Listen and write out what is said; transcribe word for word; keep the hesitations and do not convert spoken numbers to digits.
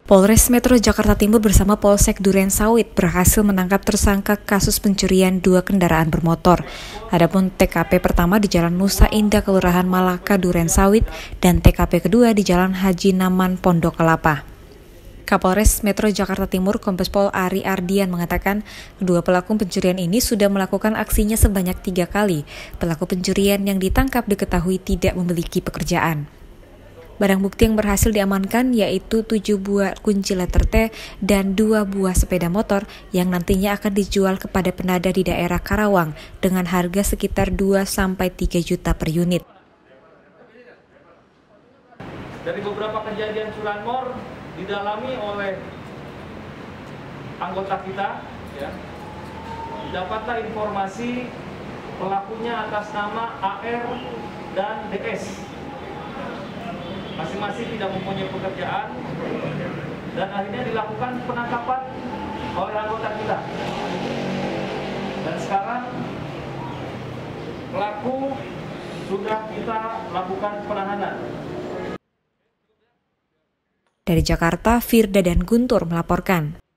Polres Metro Jakarta Timur bersama Polsek Durensawit berhasil menangkap tersangka kasus pencurian dua kendaraan bermotor. Adapun T K P pertama di Jalan Nusa Indah, Kelurahan Malaka, Durensawit, dan T K P kedua di Jalan Haji Naman, Pondok Kelapa. Kapolres Metro Jakarta Timur Kombes Pol Ari Ardian mengatakan kedua pelaku pencurian ini sudah melakukan aksinya sebanyak tiga kali. Pelaku pencurian yang ditangkap diketahui tidak memiliki pekerjaan. Barang bukti yang berhasil diamankan yaitu tujuh buah kunci letter T dan dua buah sepeda motor yang nantinya akan dijual kepada penada di daerah Karawang dengan harga sekitar dua sampai tiga juta per unit. Dari beberapa kejadian curanmor didalami oleh anggota kita, ya, didapatlah informasi pelakunya atas nama A R dan D S. Masing-masing tidak mempunyai pekerjaan dan akhirnya dilakukan penangkapan oleh anggota kita. Dan sekarang pelaku sudah kita lakukan penahanan. Dari Jakarta, Firda dan Guntur melaporkan.